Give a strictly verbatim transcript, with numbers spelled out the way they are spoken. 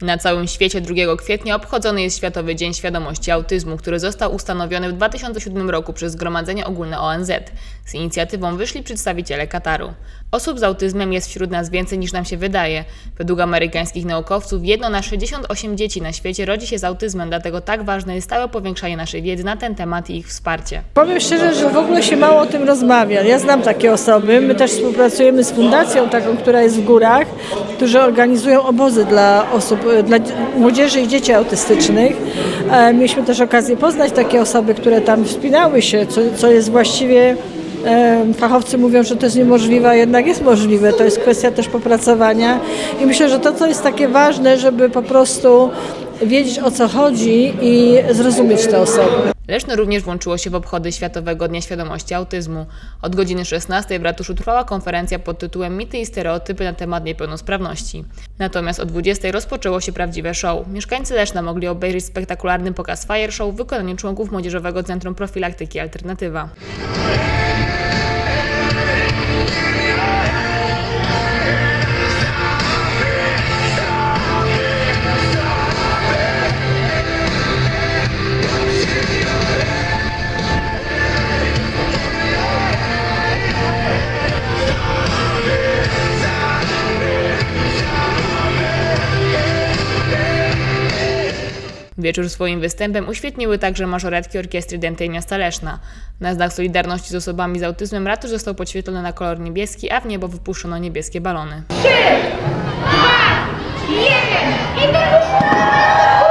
Na całym świecie drugiego kwietnia obchodzony jest Światowy Dzień Świadomości Autyzmu, który został ustanowiony w dwa tysiące siódmym roku przez Zgromadzenie Ogólne O N Z. Z inicjatywą wyszli przedstawiciele Kataru. Osób z autyzmem jest wśród nas więcej niż nam się wydaje. Według amerykańskich naukowców jedno na sześćdziesiąt osiem dzieci na świecie rodzi się z autyzmem, dlatego tak ważne jest stałe powiększanie naszej wiedzy na ten temat i ich wsparcie. Powiem szczerze, że w ogóle się mało o tym rozmawia. Ja znam takie osoby. My też współpracujemy z fundacją taką, która jest w górach, którzy organizują obozy dla osób, dla młodzieży i dzieci autystycznych. Mieliśmy też okazję poznać takie osoby, które tam wspinały się, co, co jest właściwie, fachowcy mówią, że to jest niemożliwe, a jednak jest możliwe. To jest kwestia też popracowania i myślę, że to, co jest takie ważne, żeby po prostu wiedzieć, o co chodzi i zrozumieć te osoby. Leszno również włączyło się w obchody Światowego Dnia Świadomości Autyzmu. Od godziny szesnastej w ratuszu trwała konferencja pod tytułem Mity i stereotypy na temat niepełnosprawności. Natomiast o dwudziestej rozpoczęło się prawdziwe show. Mieszkańcy Leszna mogli obejrzeć spektakularny pokaz Fire Show w wykonaniu członków Młodzieżowego Centrum Profilaktyki Alternatywa. Wieczór swoim występem uświetniły także mażoretki Orkiestry Dętej Miasta Leszna. Na znak solidarności z osobami z autyzmem ratusz został podświetlony na kolor niebieski, a w niebo wypuszczono niebieskie balony. trzy, dwa, jeden i wypuszczono!